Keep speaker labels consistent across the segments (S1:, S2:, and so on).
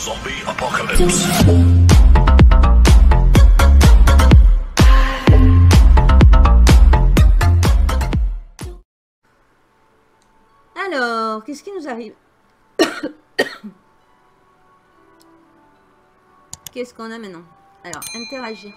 S1: Zombie Apocalypse.
S2: Alors, qu'est-ce qui nous arrive? Qu'est-ce qu'on a maintenant? Alors, interagir.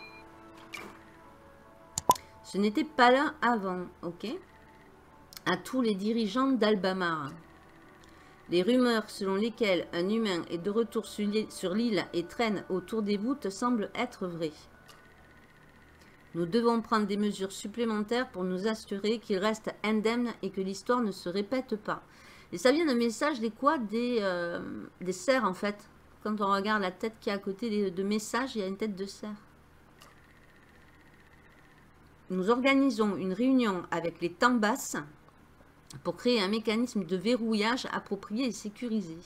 S2: Ce n'était pas là avant, ok? À tous les dirigeants d'Albamar. Les rumeurs selon lesquelles un humain est de retour sur l'île et traîne autour des voûtes semblent être vraies. Nous devons prendre des mesures supplémentaires pour nous assurer qu'il reste indemne et que l'histoire ne se répète pas. Et ça vient d'un message des quoi? Des cerfs en fait. Quand on regarde la tête qui est à côté de messages, il y a une tête de cerf. Nous organisons une réunion avec les Tambas pour créer un mécanisme de verrouillage approprié et sécurisé.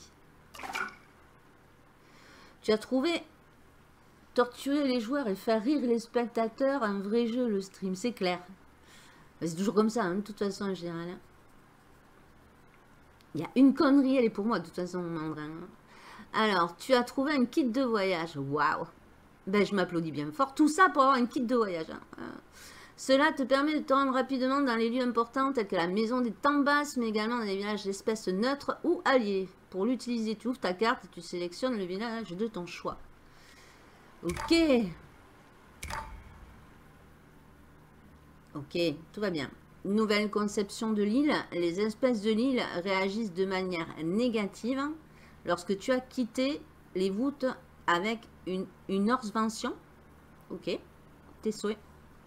S2: Tu as trouvé torturer les joueurs et faire rire les spectateurs, un vrai jeu, le stream, c'est clair. C'est toujours comme ça, hein, de toute façon, en général. Il y a une connerie, elle est pour moi, de toute façon, mon mandrin. Alors, tu as trouvé un kit de voyage. Waouh! Ben, je m'applaudis bien fort. Tout ça pour avoir un kit de voyage. Hein. Cela te permet de te rendre rapidement dans les lieux importants, tels que la maison des Tambas, mais également dans les villages d'espèces neutres ou alliés. Pour l'utiliser, tu ouvres ta carte et tu sélectionnes le village de ton choix. Ok. Ok, tout va bien. Nouvelle conception de l'île. Les espèces de l'île réagissent de manière négative lorsque tu as quitté les voûtes avec une orthvention. Ok, tes souhaits.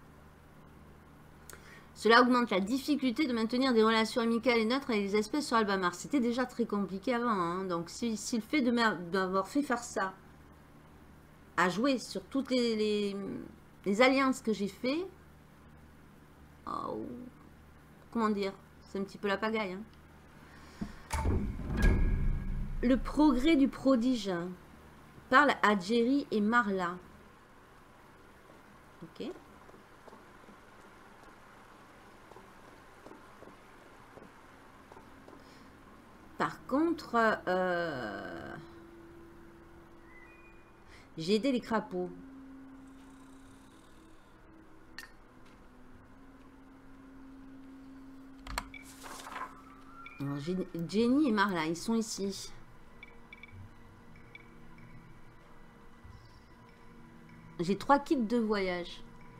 S2: Cela augmente la difficulté de maintenir des relations amicales et neutres avec les espèces sur Albamar. C'était déjà très compliqué avant. Hein. Donc, si le fait d'avoir fait faire ça, à jouer sur toutes les alliances que j'ai fait, oh, comment dire, c'est un petit peu la pagaille. Hein. Le progrès du prodige. Parle à Jerry et Marla. Ok. Par contre, j'ai aidé les crapauds. Alors, Jenny et Marla, ils sont ici. J'ai 3 kits de voyage.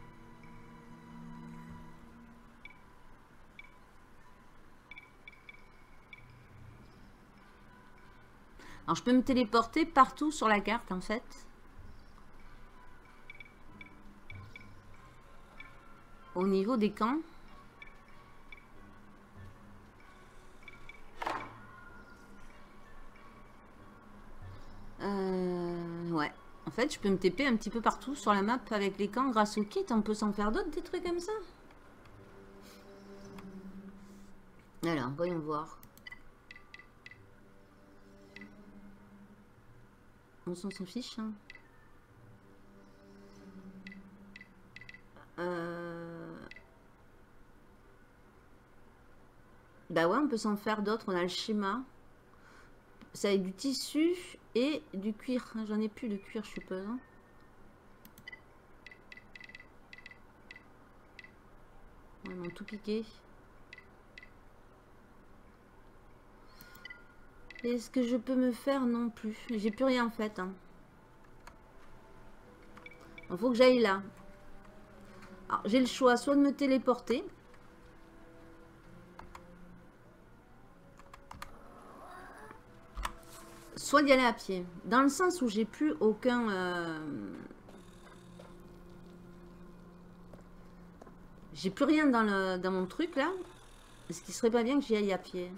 S2: Alors, je peux me téléporter partout sur la carte, en fait. Au niveau des camps. Ouais. En fait, je peux me TP un petit peu partout sur la map avec les camps grâce au kit. On peut s'en faire d'autres, des trucs comme ça. Alors, voyons voir. On s'en fiche. Hein. Bah ouais, on peut s'en faire d'autres. On a le schéma. Ça avec du tissu et du cuir. J'en ai plus de cuir, je suppose. Hein. Ils m'ont tout piqué. Est-ce que je peux me faire? Non plus. J'ai plus rien en fait. Hein. Il faut que j'aille là. Alors, j'ai le choix soit de me téléporter. Soit d'y aller à pied. Dans le sens où j'ai plus aucun... J'ai plus rien dans mon truc là. Ce qui serait pas bien que j'y aille à pied.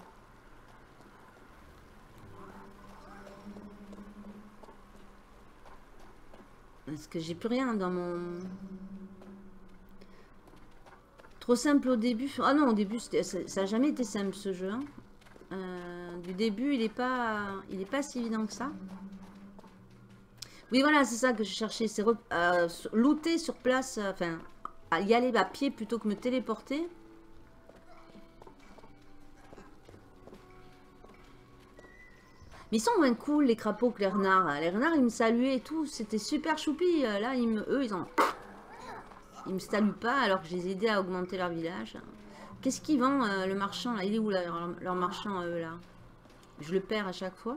S2: Parce que j'ai plus rien dans mon... Trop simple au début. Ah non, au début, ça n'a jamais été simple ce jeu. Hein. Du début, il n'est pas si évident que ça. Oui, voilà, c'est ça que je cherchais. C'est looter sur place, enfin, y aller à pied plutôt que me téléporter. Mais ils sont moins cool les crapauds que les renards. Les renards, ils me saluaient et tout. C'était super choupi. Là, eux, ils me saluent pas alors que je les aidais à augmenter leur village. Qu'est-ce qu'ils vendent, le marchand là? Il est où là, leur marchand à eux là? Je le perds à chaque fois.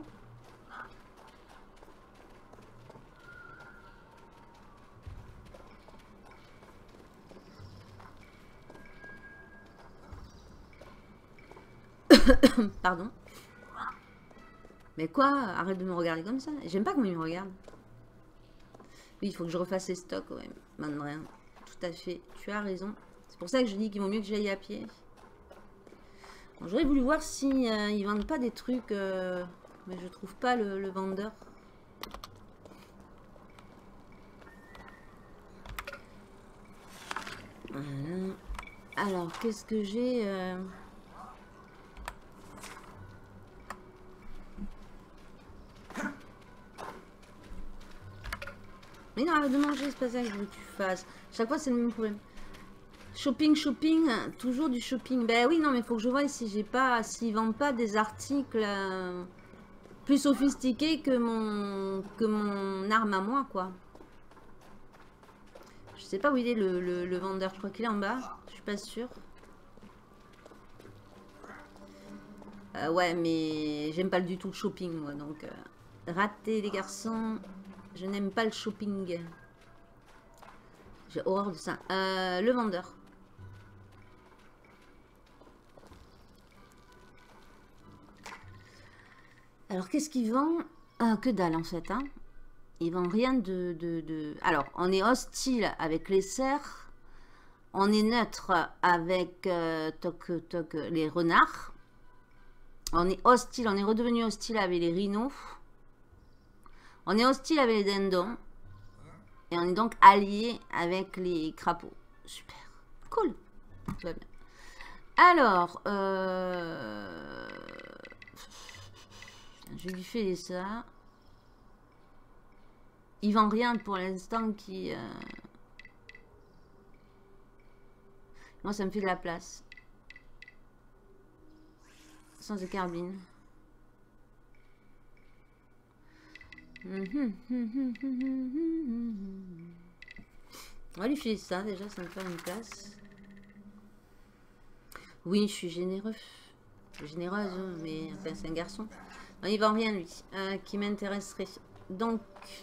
S2: Pardon. Mais quoi? Arrête de me regarder comme ça. J'aime pas comment ils me regardent. Oui, il faut que je refasse les stocks, ouais. Man, rien. Tout à fait. Tu as raison. C'est pour ça que je dis qu'il vaut mieux que j'aille à pied. Bon, j'aurais voulu voir si ils vendent pas des trucs, mais je trouve pas le vendeur. Voilà. Alors, qu'est-ce que j'ai Mais non, arrête de manger, c'est pas ça que je veux que tu fasses. Chaque fois, c'est le même problème. Shopping, shopping, toujours du shopping. Ben oui, non, mais il faut que je vois si j'ai pas, s'ils vendent pas des articles plus sophistiqués que mon arme à moi, quoi. Je sais pas où il est le vendeur. Je crois qu'il est en bas. Je suis pas sûre. Ouais, mais j'aime pas du tout le shopping, moi. Donc, raté, les garçons. Je n'aime pas le shopping. J'ai horreur de ça. Le vendeur. Alors, qu'est-ce qu'il vend? Que dalle, en fait. Hein. Il vend rien de... Alors, on est hostile avec les cerfs. On est neutre avec les renards. On est hostile, on est redevenu hostile avec les rhinos. On est hostile avec les dindons. Et on est donc allié avec les crapauds. Super. Cool. Tout va bien. Alors, je lui fais ça. Il vend rien pour l'instant qui... Moi, ça me fait de la place. Sans de carbine. On va lui filer ça, déjà, ça me fait une place. Oui, je suis généreux. Généreuse, mais enfin, c'est un garçon. Non, il vend rien, lui, qui m'intéresserait. Donc...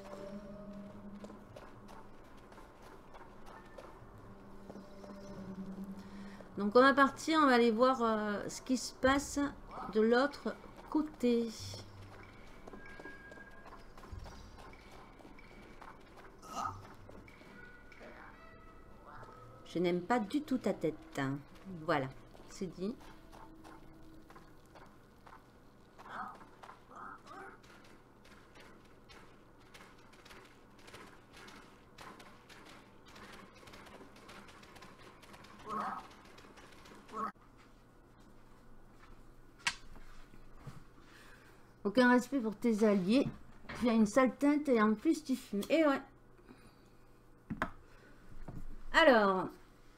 S2: Donc on va partir, on va aller voir ce qui se passe de l'autre côté. Je n'aime pas du tout ta tête. Voilà, c'est dit. Aucun respect pour tes alliés. Tu as une sale teinte et en plus tu fumes. Et ouais. Alors.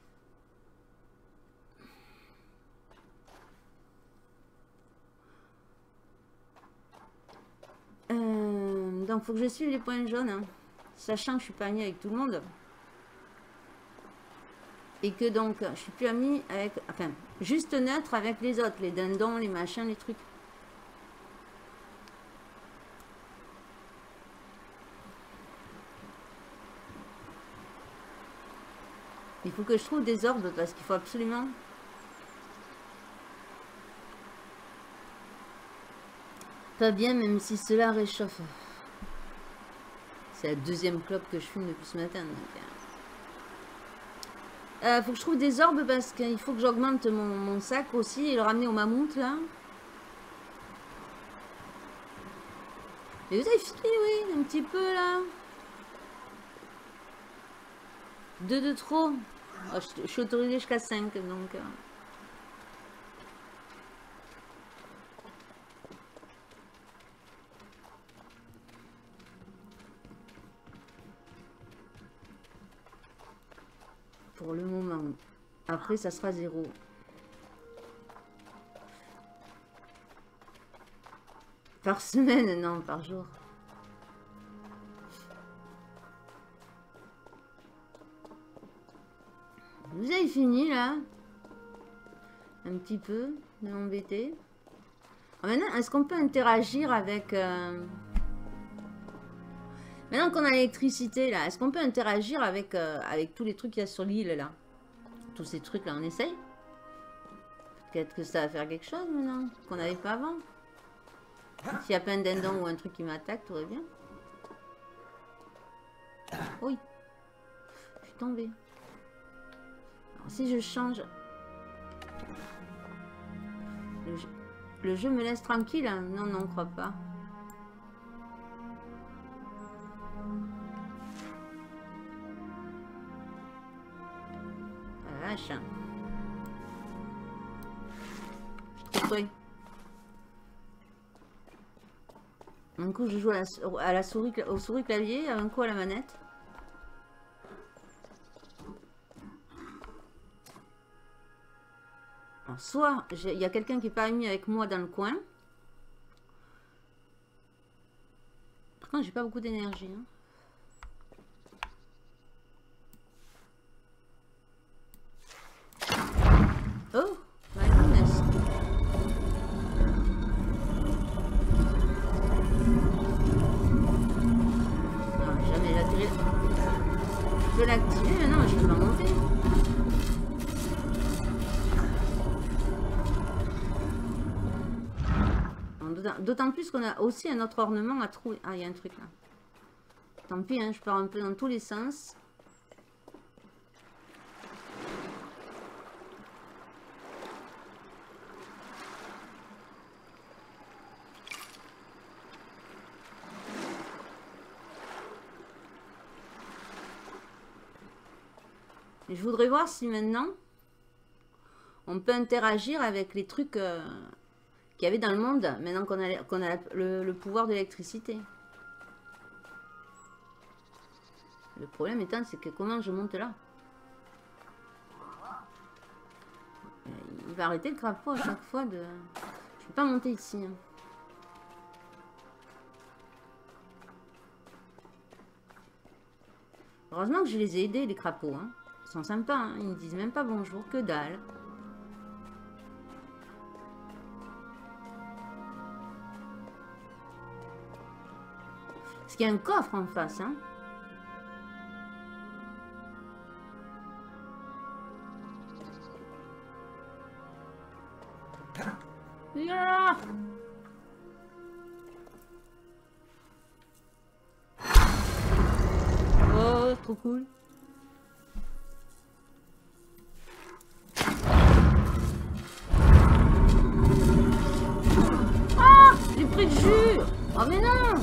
S2: Donc faut que je suive les points jaunes. Hein, sachant que je suis pas amie avec tout le monde. Et que donc je suis plus amie avec... Enfin, juste neutre avec les autres. Les dindons, les machins, les trucs. Il faut que je trouve des orbes parce qu'il faut absolument... Pas bien même si cela réchauffe. C'est la deuxième clope que je fume depuis ce matin. Faut que je trouve des orbes parce qu'il faut que j'augmente mon sac aussi et le ramener au mammouth là. Mais vous avez fini, oui, un petit peu là. 2 de trop. Oh, je suis autorisée jusqu'à 5 donc... Pour le moment. Après, ça sera 0. Par semaine, non, par jour. Vous avez fini là? Un petit peu de m'embêter. Maintenant, est-ce qu'on peut interagir avec... Maintenant qu'on a l'électricité là, est-ce qu'on peut interagir avec, avec tous les trucs qu'il y a sur l'île là? Tous ces trucs là, on essaye? Peut-être que ça va faire quelque chose maintenant, qu'on n'avait pas avant. S'il y a plein d'endons ou un truc qui m'attaque, tout va bien. Oui. Je suis tombée. Alors, si je change... Le jeu me laisse tranquille hein? Non, non, crois pas. Ah, vache. Je te prie. Un coup, je joue à la souris, au souris clavier, un coup à la manette. Alors, soit il y a quelqu'un qui n'est pas mis avec moi dans le coin. Par contre, j'ai pas beaucoup d'énergie. Hein. Oh, my goodness. Non, jamais l'attirer. Je peux l'activer maintenant, mais je peux pas monter. D'autant plus qu'on a aussi un autre ornement à trouver. Ah, il y a un truc là. Tant pis, hein, je pars un peu dans tous les sens. Et je voudrais voir si maintenant on peut interagir avec les trucs qu'il y avait dans le monde, maintenant qu'on a le pouvoir de l'électricité. Le problème étant, c'est que comment je monte là? Il va arrêter le crapaud à chaque fois de... Je peux pas monter ici. Hein. Heureusement que je les ai aidés, les crapauds. Hein. Ils sont sympas, hein. Ils ne disent même pas bonjour, que dalle. Parce qu'il y a un coffre en face, hein. Yeah. Oh, trop cool. Ah, j'ai pris le jus. Oh mais non.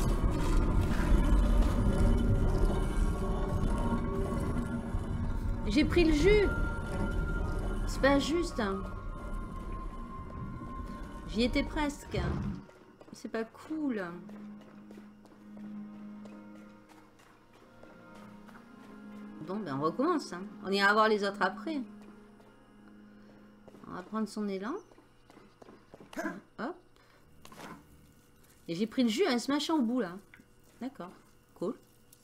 S2: J'ai pris le jus. C'est pas juste. J'y étais presque. C'est pas cool. Bon, ben on recommence. Hein. On ira voir les autres après. On va prendre son élan. Hop. Et j'ai pris le jus à se machin au bout là. D'accord. Cool.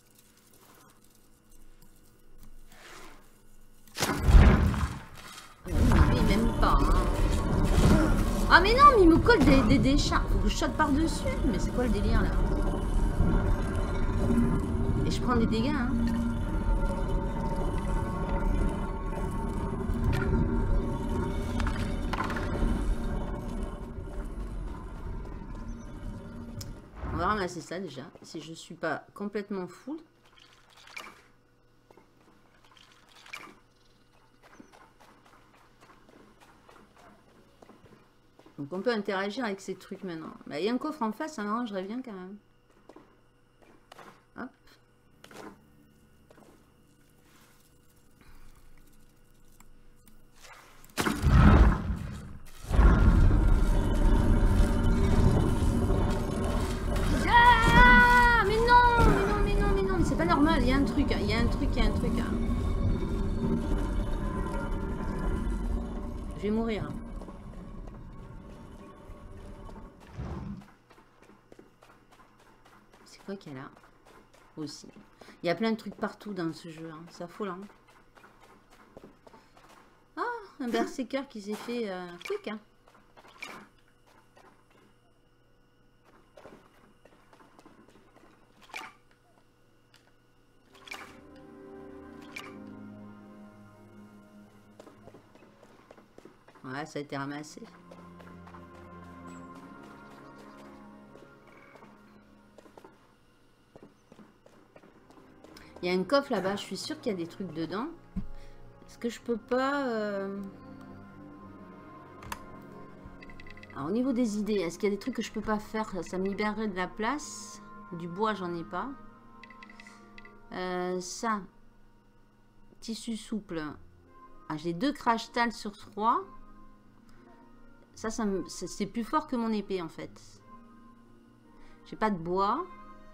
S2: Il m'aime pas. Hein. Ah mais non, mais il me colle des chats. Faut que je shot par-dessus. Mais c'est quoi le délire là? Et je prends des dégâts. Hein. On va ramasser ça déjà. Si je suis pas complètement full. Donc on peut interagir avec ces trucs maintenant. Bah, il y a un coffre en face, ça m'arrangerait bien quand même. Hop. Ah, mais non, c'est pas normal, il y a un truc, il y a un truc. Je vais mourir. Quoi qu'il y a là aussi. Il y a plein de trucs partout dans ce jeu. Hein. C'est affolant. Ah, un berserker qui s'est fait quick. Hein. Ouais, ça a été ramassé. Il y a un coffre là-bas, je suis sûre qu'il y a des trucs dedans. Est-ce que je peux pas... Alors, au niveau des idées, est-ce qu'il y a des trucs que je peux pas faire? Ça me libérerait de la place. Du bois, j'en ai pas. Ça. Tissu souple. Ah, j'ai 2 crash tales sur 3. Ça c'est plus fort que mon épée, en fait. J'ai pas de bois.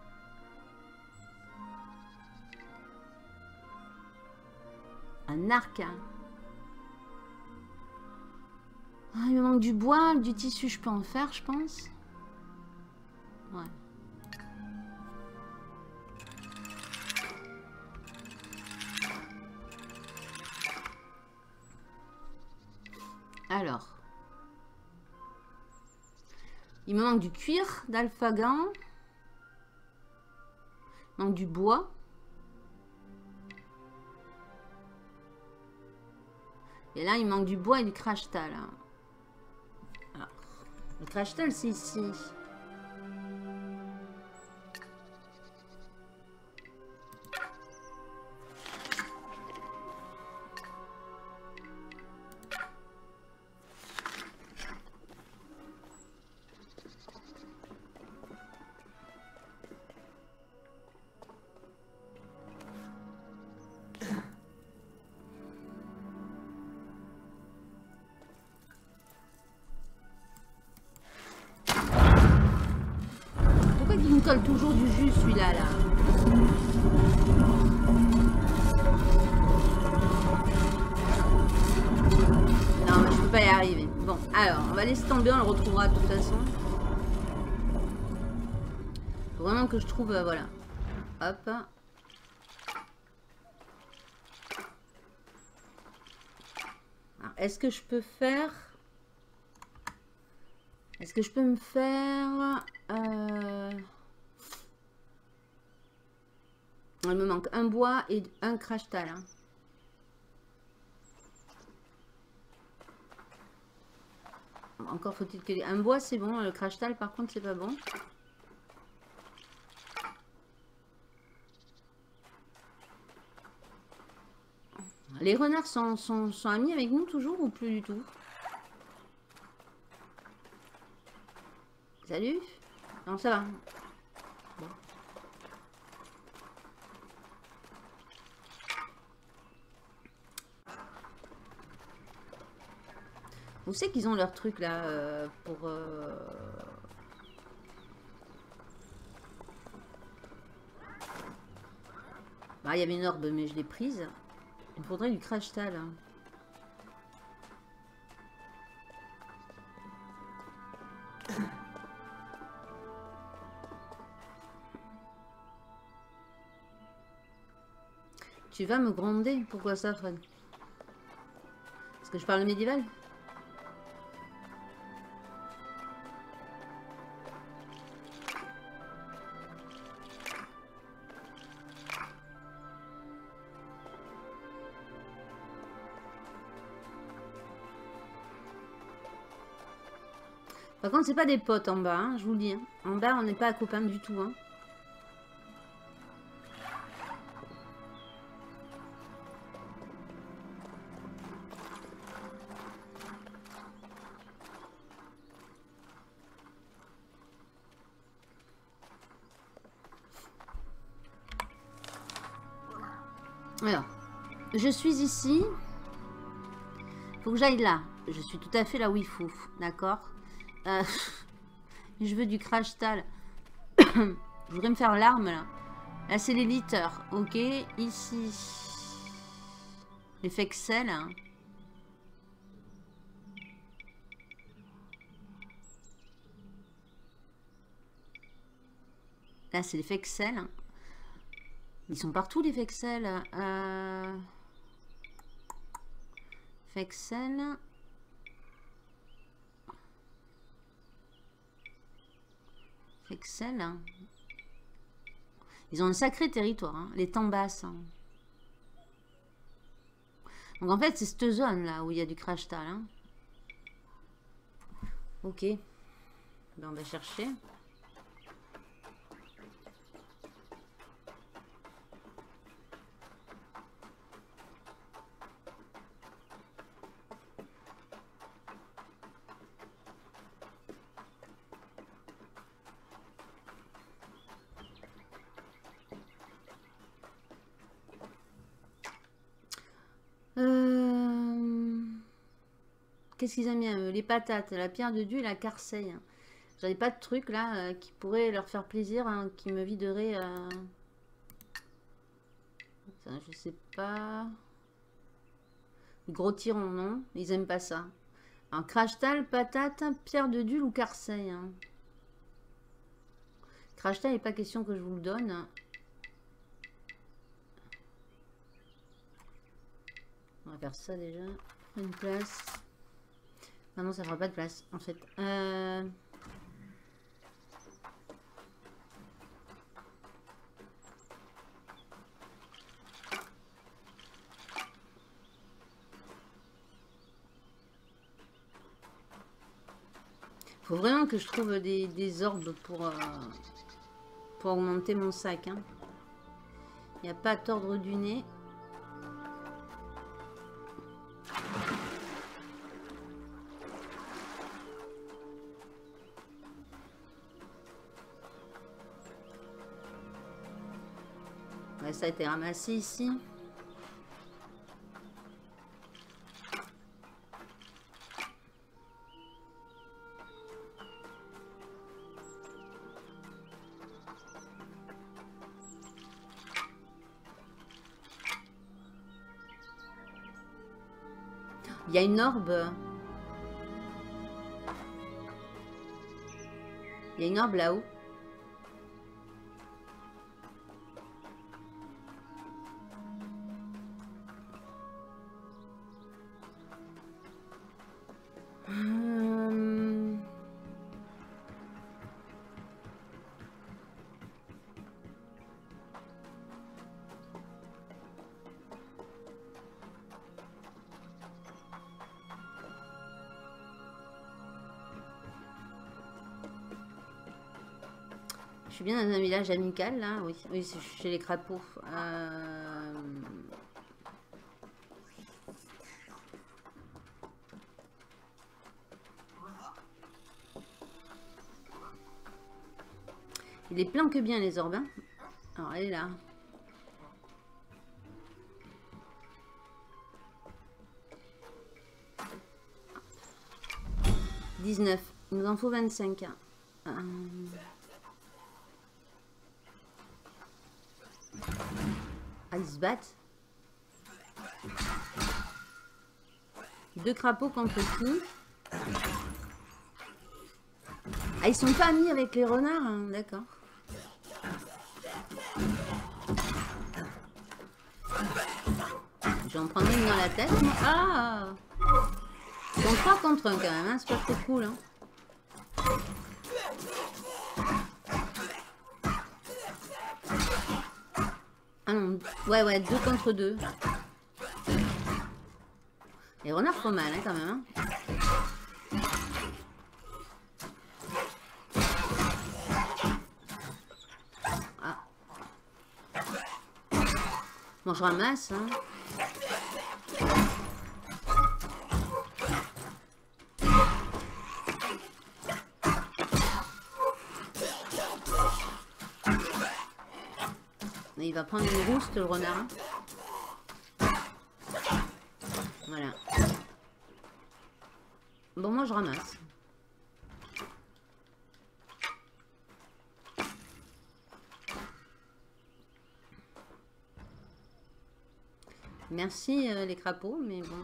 S2: Un arc. Hein. Ah, il me manque du bois, du tissu, je peux en faire, je pense. Ouais. Alors. Il me manque du cuir d'alphagan. Il manque du bois. Et là, il manque du bois et du crash tal. Alors, le crash tal, c'est ici. Il me colle toujours du jus celui-là là. Non mais je peux pas y arriver. Bon alors on va laisser tomber, on le retrouvera de toute façon. Faut vraiment que je trouve voilà. Hop. Est-ce que je peux faire... Est-ce que je peux me faire... Il me manque un bois et un crash tal. Hein. Encore faut-il que... Un bois c'est bon, le crash tal par contre c'est pas bon. Les renards sont amis avec nous toujours ou plus du tout? Salut? Non, ça va. Bon. Vous savez qu'ils ont leur truc là pour... Bah, il y avait une orbe mais je l'ai prise. Il me faudrait du crash tal. Hein. Tu vas me gronder? Pourquoi ça, Fred? Parce que je parle médiéval? Par contre, c'est pas des potes en bas, hein, je vous le dis. Hein. En bas, on n'est pas copains du tout. Hein. Alors, je suis ici. Faut que j'aille là. Je suis tout à fait là où il faut. D'accord. Je veux du crash tal. Je voudrais me faire l'arme là. Là, c'est les litters. Ok. Ici. Les fexels. Hein. Là, c'est les Fexel. Ils sont partout, les Fexel. Fexel. Fexel. Ils ont un sacré territoire, hein, les Tambas. Donc en fait, c'est cette zone là où il y a du crash tal. Hein. Ok. Ben, on va chercher. Qu'est-ce qu'ils aiment bien, les patates, la pierre de Dieu et la carseille. J'en ai pas de trucs là qui pourraient leur faire plaisir, hein, qui me viderait. Ça, je sais pas. Gros tyron, non, ils aiment pas ça. Un crash-tal, patate, pierre de Dule ou carseille. Hein. Crash-tal, il n'est pas question que je vous le donne. On va faire ça déjà. Une place. Ah non, ça fera pas de place en fait. Faut vraiment que je trouve des orbes pour augmenter mon sac. Hein. Il n'y a pas à tordre du nez. Ouais, ça a été ramassé ici. Il y a une orbe. Il y a une orbe là-haut. Je suis bien dans un village amical là, oui, oui, c'est chez les crapauds. Il les planque bien les orbes. Hein. Alors elle est là. « 19. Il nous en faut 25. Ah, ils se battent. 2 crapauds contre qui? Ah, ils sont pas amis avec les renards, hein, d'accord. Je vais en prendre une dans la tête. Ah! Ils sont 3 contre 1 quand même, hein, c'est pas trop cool. Hein. Ah non, ouais, 2 contre 2. Les renards font mal hein, quand même. Hein. Ah. Bon, je ramasse. Hein. Il va prendre une rouste, le renard. Voilà. Bon, moi, je ramasse. Merci, les crapauds, mais bon.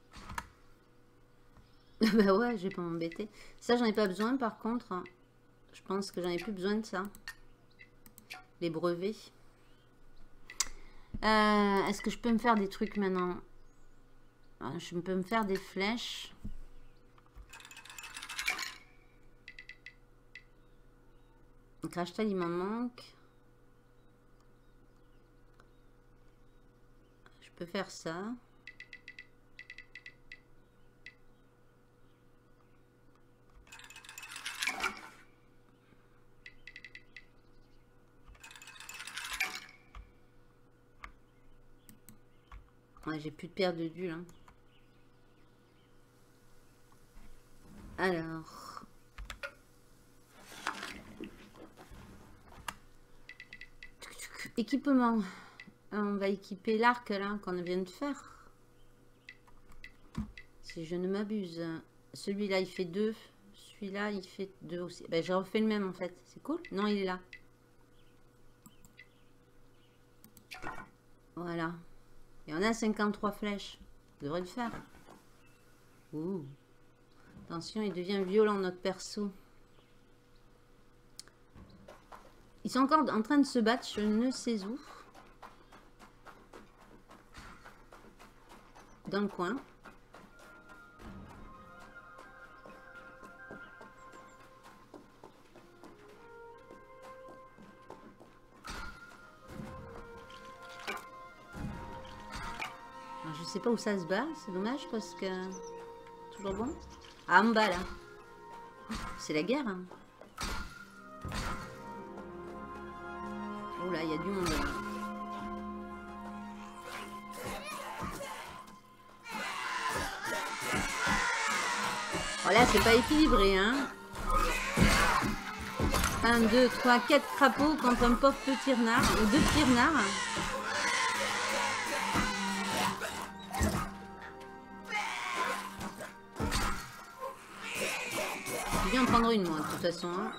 S2: Bah ouais, je vais pas m'embêter. Ça, j'en ai pas besoin, par contre. Je pense que j'en ai plus besoin de ça. Les brevets. Est-ce que je peux me faire des trucs maintenant? Je peux me faire des flèches. Le crash-tal, il m'en manque. Je peux faire ça. Ouais, j'ai plus de paire de dulles. Hein. Alors. Équipement. On va équiper l'arc là qu'on vient de faire. Si je ne m'abuse. Celui-là il fait 2. Celui-là il fait 2 aussi. Ben, j'ai refait le même en fait. C'est cool. Non, il est là. Voilà. Et on a 53 flèches. Ça devrait le faire. Ouh. Attention, il devient violent notre perso. Ils sont encore en train de se battre, je ne sais où. Dans le coin. Alors, je sais pas où ça se bat, c'est dommage parce que... Toujours bon. Ah, en bas là. C'est la guerre. Hein. Oh là, il y a du monde. Là. Oh là, c'est pas équilibré, hein. 1, 2, 3, 4 crapauds contre un pauvre petit renard. Ou 2 petits renards. Je vais en prendre une, moi, de toute façon. Hein.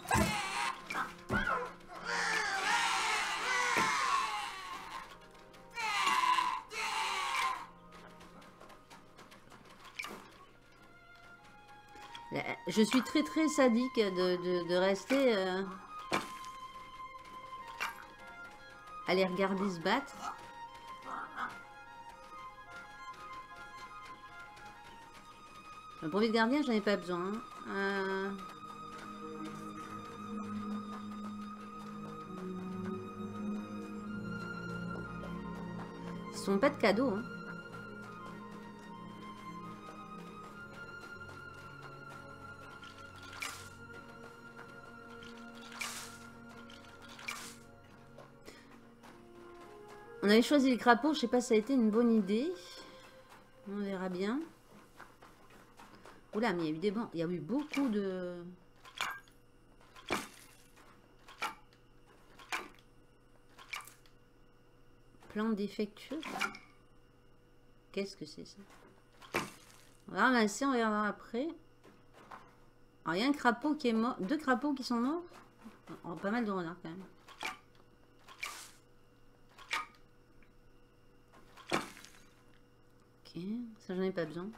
S2: Je suis très très sadique de rester à les regarder se battre. Le brevet de gardien, j'en ai pas besoin. Ils sont pas de cadeaux. Hein. On avait choisi les crapauds, je sais pas si ça a été une bonne idée. On verra bien. Oula, mais il y a eu des bons. Il y a eu beaucoup de... Plans défectueux. Qu'est-ce que c'est ça? On va ramasser, on verra après. Alors, il y a un crapaud qui est mort. 2 crapauds qui sont morts. Oh, pas mal de renards quand même. Ok, ça j'en ai pas besoin.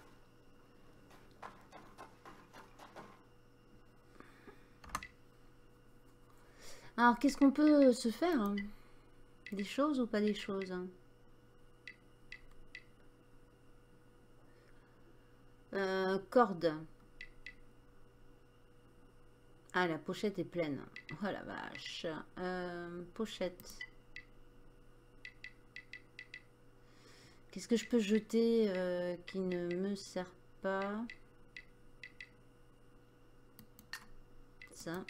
S2: Alors, qu'est-ce qu'on peut se faire? Des choses ou pas des choses? Corde. Ah, la pochette est pleine. Oh la vache. Pochette. Qu'est-ce que je peux jeter qui ne me sert pas? Ça.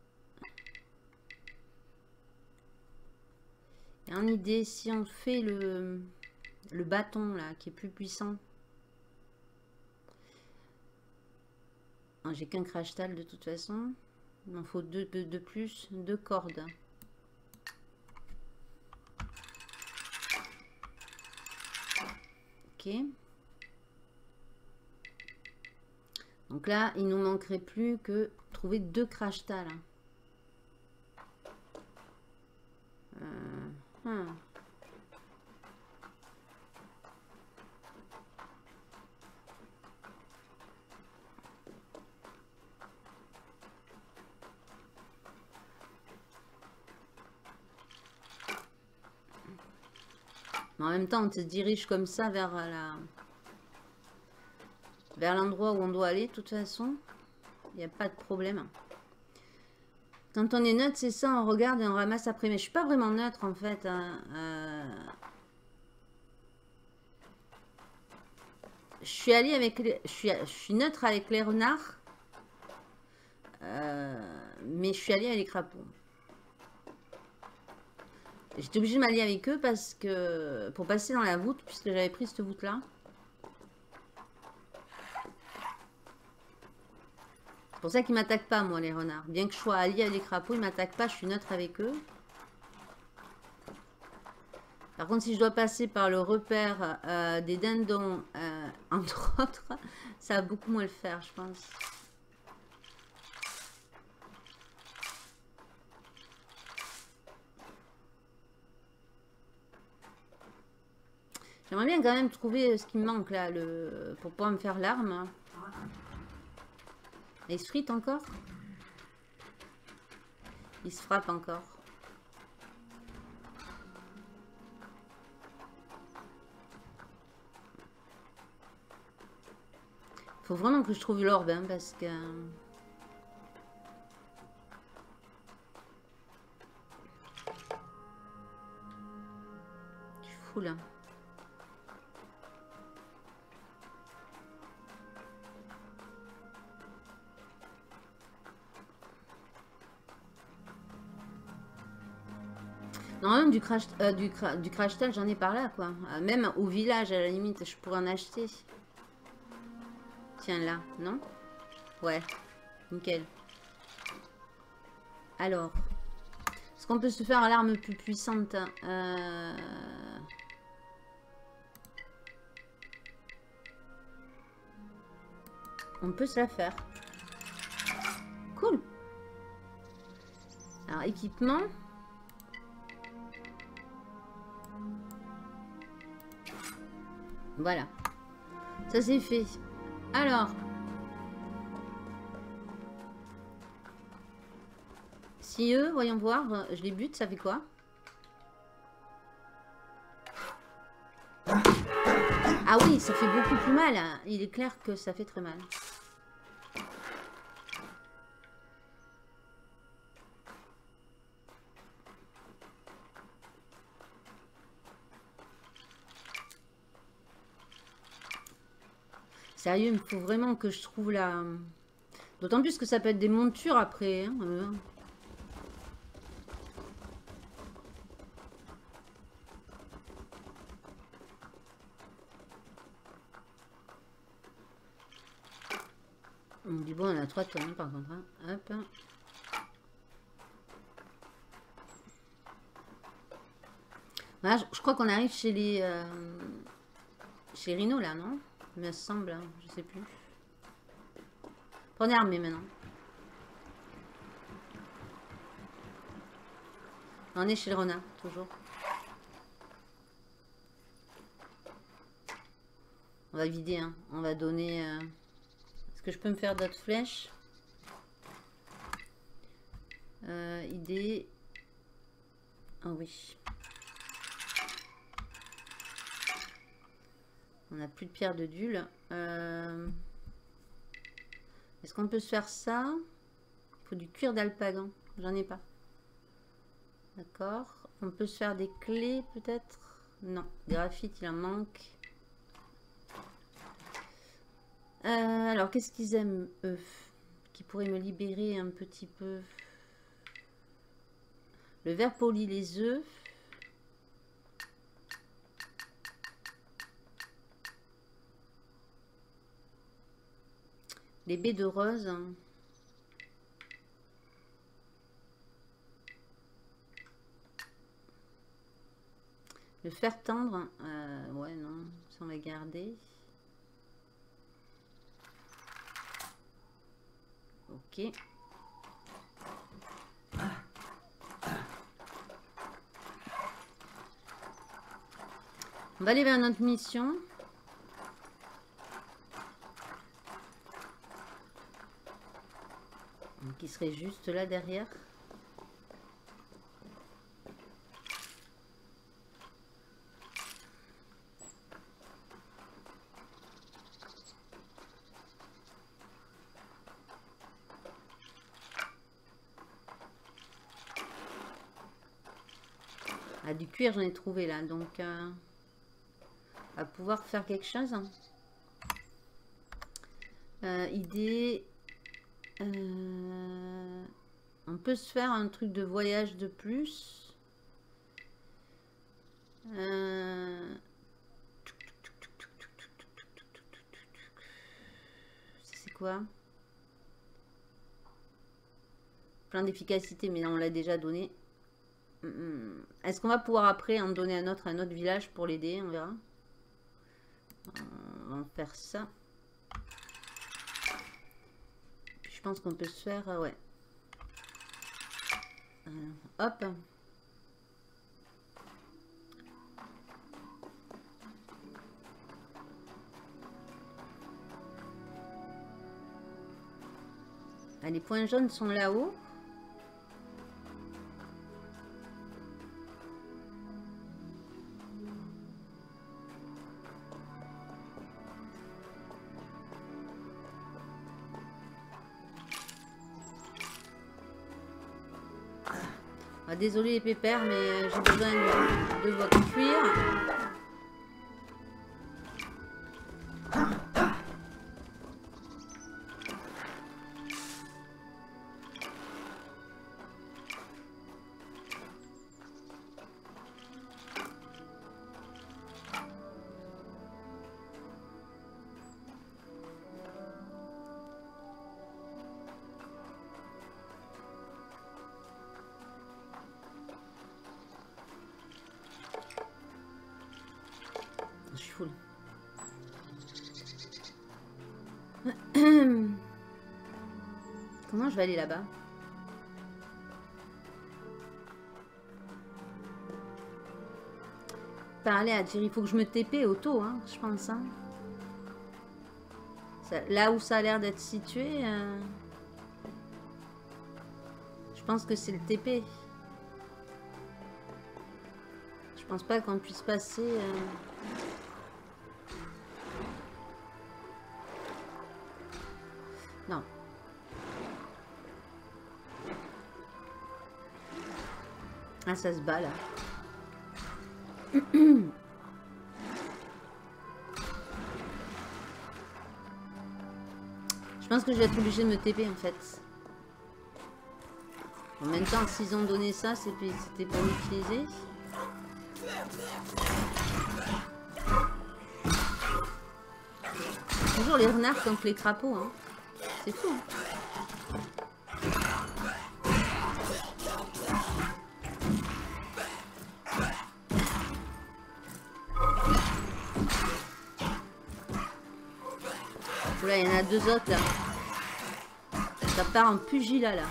S2: Et en idée, si on fait le bâton là, qui est plus puissant. J'ai qu'un crash-tal de toute façon. Il m'en faut 2 de plus, 2 cordes. Ok. Donc là, il nous manquerait plus que trouver 2 crash-tal. Mais en même temps, on se dirige comme ça vers vers l'endroit où on doit aller, de toute façon. Il n'y a pas de problème. Quand on est neutre, c'est ça, on regarde et on ramasse après. Mais je suis pas vraiment neutre, en fait. Je suis allée avec je suis neutre avec les renards. Mais je suis allée avec les crapauds. J'étais obligée de m'allier avec eux parce que pour passer dans la voûte, puisque j'avais pris cette voûte là. C'est pour ça qu'ils m'attaquent pas, moi, les renards. Bien que je sois alliée avec les crapauds, ils m'attaquent pas, je suis neutre avec eux. Par contre, si je dois passer par le repère des dindons, entre autres, ça va beaucoup moins le faire, je pense. J'aimerais bien quand même trouver ce qui me manque là, pour pouvoir me faire l'arme. Il se frite encore? Il se frappe encore. Faut vraiment que je trouve l'orbe, hein, parce que... Je suis fou là. Normalement, du crash test, j'en ai par là, quoi. Même au village, à la limite, je pourrais en acheter. Tiens, là, non? Ouais, nickel. Alors, est-ce qu'on peut se faire l'arme plus puissante? On peut se la faire. Cool. Alors, équipement. Voilà. Ça, c'est fait. Alors. Si eux, voyons voir, je les bute, ça fait quoi? Ah oui, ça fait beaucoup plus mal. Il est clair que ça fait très mal. Sérieux, il me faut vraiment que je trouve la... D'autant plus que ça peut être des montures après. Hein, On dit bon, on a 3 tonnes par contre. Hein. Hop. Voilà, je crois qu'on arrive chez les Rhino là, non? Il me semble, hein, je sais plus. Prenez armée maintenant. On est chez le renard, toujours. On va vider, hein. On va donner... Est-ce que je peux me faire d'autres flèches? Idée... Ah oui. On n'a plus de pierre de dule. Est-ce qu'on peut se faire ça? Il faut du cuir d'alpagan. J'en ai pas. D'accord. On peut se faire des clés peut-être? Non. Graphite, il en manque. Alors, qu'est-ce qu'ils aiment, eux? Qui pourrait me libérer un petit peu? Le verre poli, les œufs. Les baies de rose. Le fer tendre. Ouais, non. Ça, on va garder. Ok. On va aller vers notre mission. Qui serait juste là derrière. Ah, du cuir, j'en ai trouvé là. Donc, on va pouvoir faire quelque chose. Idée. On peut se faire un truc de voyage de plus. C'est quoi? Plein d'efficacité, mais on l'a déjà donné. Est-ce qu'on va pouvoir après en donner un autre village pour l'aider? On verra. On va faire ça. Je pense qu'on peut se faire... ouais. Hop. Ah, les points jaunes sont là-haut. Ah, désolé les pépères, mais j'ai besoin de votre cuir. Je suis full. Comment je vais aller là-bas? Parler à dire, il faut que je me TP auto, hein, je pense. Hein. Ça, là où ça a l'air d'être situé, je pense que c'est le TP. Je pense pas qu'on puisse passer... Non. Ah, ça se bat là. Je pense que je vais être obligée de me TP en fait. En même temps, s'ils ont donné ça, c'était pour l'utiliser. Toujours les renards contre les crapauds. Hein. C'est fou. Hein. Là, il y en a deux autres là. Ça part en pugilat là.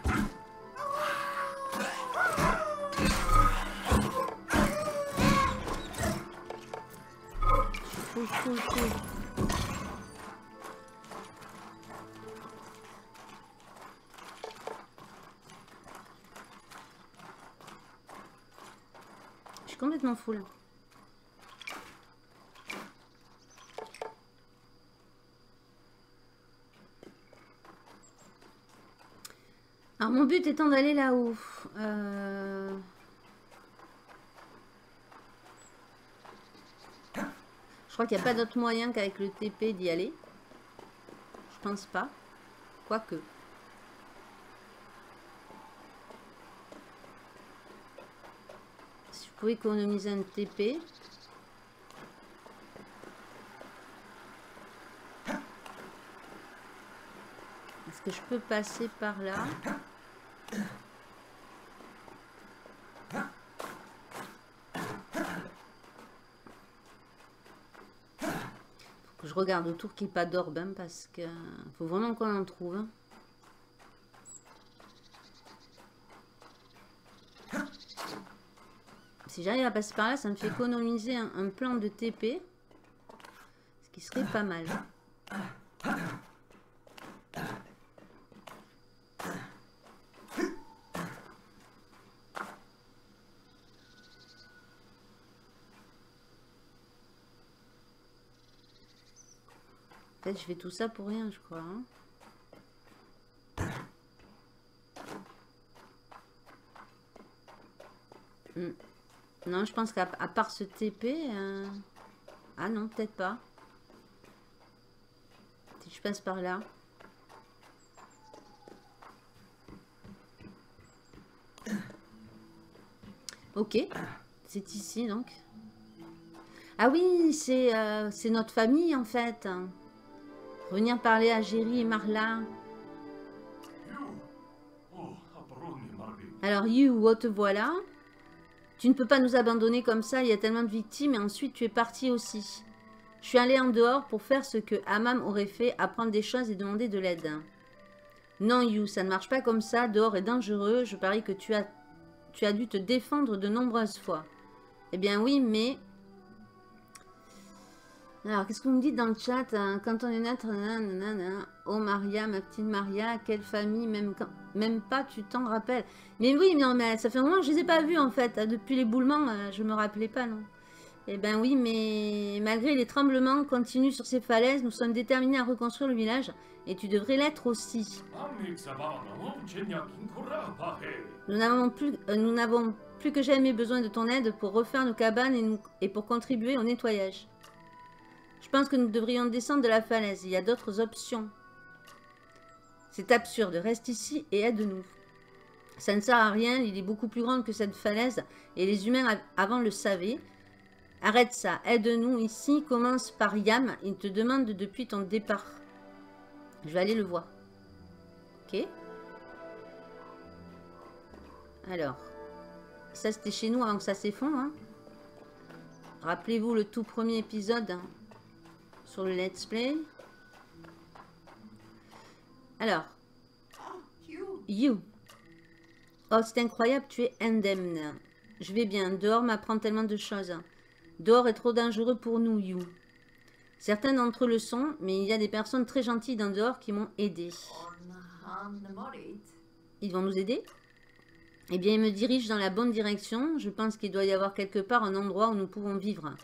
S2: Cool. Je suis complètement fou là. Alors mon but étant d'aller là-haut. Je crois qu'il n'y a pas d'autre moyen qu'avec le TP d'y aller. Je pense pas. Quoique. Si je pouvais économiser un TP. Est-ce que je peux passer par là? Je regarde autour qu'il n'y ait pas d'orbe, hein, parce que faut vraiment qu'on en trouve. Hein. Si j'arrive à passer par là, ça me fait économiser un plan de TP. Ce qui serait pas mal. En fait, je fais tout ça pour rien, je crois. Hein. Non, je pense qu'à part ce TP... Ah non, peut-être pas. Si je passe par là. Ok. C'est ici, donc. Ah oui, c'est notre famille, en fait. Venir parler à Jerry et Marla. Alors, You, te voilà. Tu ne peux pas nous abandonner comme ça, il y a tellement de victimes, et ensuite tu es parti aussi. Je suis allée en dehors pour faire ce que Hammam aurait fait, apprendre des choses et demander de l'aide. Non, You, ça ne marche pas comme ça, dehors est dangereux, je parie que tu as dû te défendre de nombreuses fois. Eh bien oui, mais... Alors, qu'est-ce que vous me dites dans le chat? Quand on est naître, oh Maria, ma petite Maria, quelle famille, même pas tu t'en rappelles. Mais oui, non, mais ça fait un moment que je les ai pas vus en fait. Depuis l'éboulement, je me rappelais pas, non. Eh ben oui, mais malgré les tremblements continus sur ces falaises, nous sommes déterminés à reconstruire le village. Et tu devrais l'être aussi. Nous n'avons plus que jamais besoin de ton aide pour refaire nos cabanes et pour contribuer au nettoyage. Je pense que nous devrions descendre de la falaise. Il y a d'autres options. C'est absurde. Reste ici et aide-nous. Ça ne sert à rien. Il est beaucoup plus grand que cette falaise. Et les humains avant le savaient. Arrête ça. Aide-nous ici. Commence par Yam. Il te demande depuis ton départ. Je vais aller le voir. Ok. Alors. Ça, c'était chez nous avant que ça s'effondre. Hein. Rappelez-vous le tout premier épisode... sur le let's play. Alors. You. Oh, c'est incroyable, tu es indemne. Je vais bien. Dehors m'apprend tellement de choses. Dehors est trop dangereux pour nous, You. Certains d'entre eux le sont, mais il y a des personnes très gentilles dans dehors qui m'ont aidé. Ils vont nous aider? Eh bien, ils me dirigent dans la bonne direction. Je pense qu'il doit y avoir quelque part un endroit où nous pouvons vivre.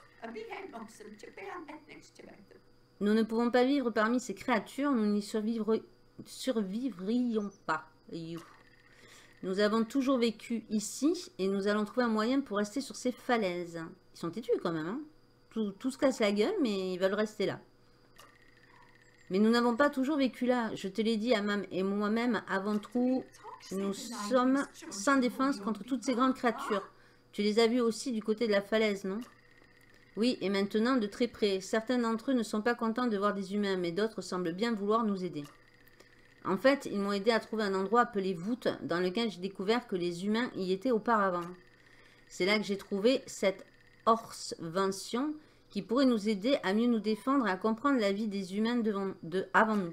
S2: Nous ne pouvons pas vivre parmi ces créatures, nous n'y survivrions pas. You. Nous avons toujours vécu ici et nous allons trouver un moyen pour rester sur ces falaises. Ils sont têtus quand même. Hein, tout se casse la gueule, mais ils veulent rester là. Mais nous n'avons pas toujours vécu là. Je te l'ai dit, Hammam et moi-même, avant tout, nous sommes sans défense contre toutes ces grandes créatures. Tu les as vus aussi du côté de la falaise, non ? Oui, et maintenant de très près. Certains d'entre eux ne sont pas contents de voir des humains, mais d'autres semblent bien vouloir nous aider. En fait, ils m'ont aidé à trouver un endroit appelé voûte, dans lequel j'ai découvert que les humains y étaient auparavant. C'est là que j'ai trouvé cette Orsvention qui pourrait nous aider à mieux nous défendre et à comprendre la vie des humains avant nous.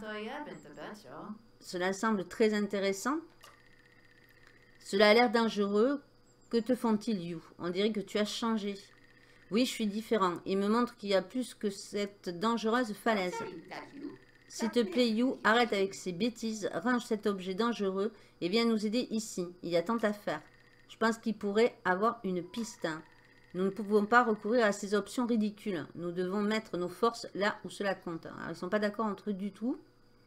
S2: Cela semble très intéressant. Cela a l'air dangereux. Que te font-ils, You? On dirait que tu as changé. Oui, je suis différent. Il me montre qu'il y a plus que cette dangereuse falaise. S'il te plaît, You, arrête avec ces bêtises, range cet objet dangereux et viens nous aider ici. Il y a tant à faire. Je pense qu'il pourrait avoir une piste. Nous ne pouvons pas recourir à ces options ridicules. Nous devons mettre nos forces là où cela compte. Alors, ils ne sont pas d'accord entre eux du tout.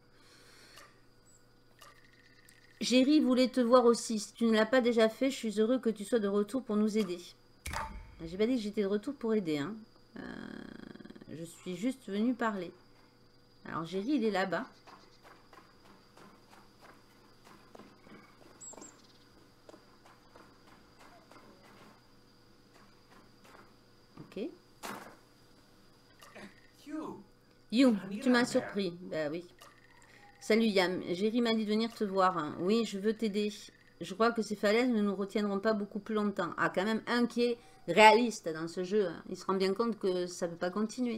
S2: Jerry voulait te voir aussi. Si tu ne l'as pas déjà fait, je suis heureux que tu sois de retour pour nous aider. J'ai pas dit que j'étais de retour pour aider. Hein. Je suis juste venue parler. Alors Jerry, il est là-bas. Ok. You, tu m'as surpris. Bah oui. Salut Yam, Jerry m'a dit de venir te voir. Oui, je veux t'aider. Je crois que ces falaises ne nous retiendront pas beaucoup plus longtemps. Ah, quand même un qui est réaliste dans ce jeu. Il se rend bien compte que ça ne peut pas continuer.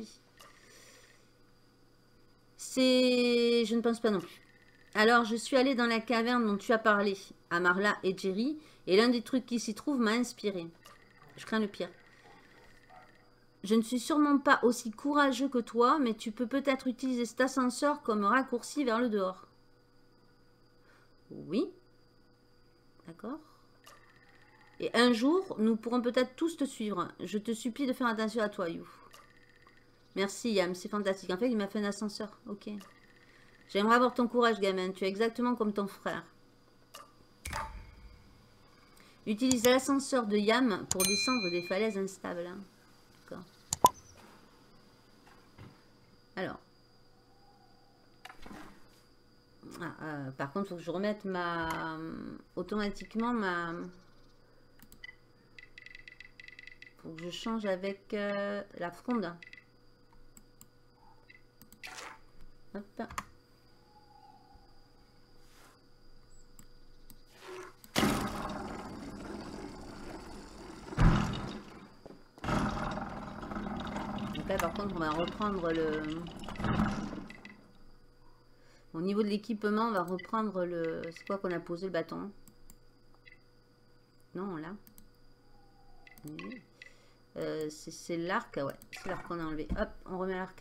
S2: Je ne pense pas non plus. Alors, je suis allée dans la caverne dont tu as parlé, à Marla et Jerry, et l'un des trucs qui s'y trouve m'a inspiré. Je crains le pire. Je ne suis sûrement pas aussi courageux que toi, mais tu peux peut-être utiliser cet ascenseur comme raccourci vers le dehors. Oui. D'accord. Et un jour, nous pourrons peut-être tous te suivre. Je te supplie de faire attention à toi, You. Merci, Yam, c'est fantastique. En fait, il m'a fait un ascenseur. Ok. J'aimerais avoir ton courage, gamin. Tu es exactement comme ton frère. Utilise l'ascenseur de Yam pour descendre des falaises instables. D'accord. Alors. Par contre, il faut que je remette automatiquement ma... Faut que je change avec la fronde. Hop. Donc là, par contre, on va reprendre le... Au niveau de l'équipement, on va reprendre le... C'est quoi qu'on a posé le bâton? Non, là. C'est l'arc, ouais. C'est l'arc qu'on a enlevé. Hop, on remet l'arc.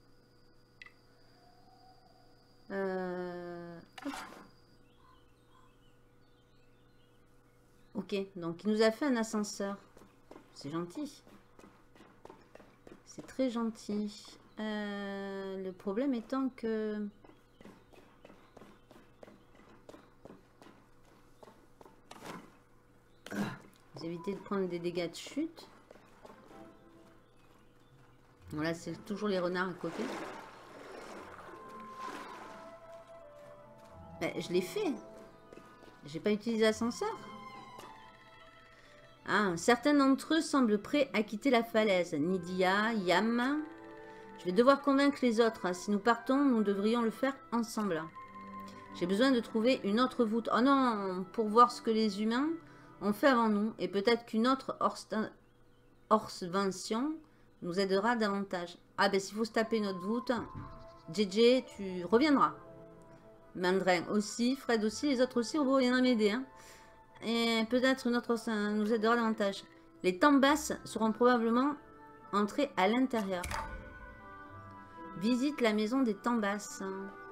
S2: Ok, donc il nous a fait un ascenseur. C'est gentil. C'est très gentil. Le problème étant que... Vous évitez de prendre des dégâts de chute. Voilà, c'est toujours les renards à côté. Ben, je l'ai fait. J'ai pas utilisé l'ascenseur. Ah, certains d'entre eux semblent prêts à quitter la falaise. Nydia, Yam. Je vais devoir convaincre les autres. Si nous partons, nous devrions le faire ensemble. J'ai besoin de trouver une autre voûte. Oh non, pour voir ce que les humains ont fait avant nous. Et peut-être qu'une autre Orsvention nous aidera davantage. Ah ben s'il faut se taper notre voûte, JJ, tu reviendras. Mandrin aussi, Fred aussi, les autres aussi, on viendra m'aider. Hein. Et peut-être notre nous aidera davantage. Les Tambas seront probablement entrés à l'intérieur. Visite la maison des Tambas.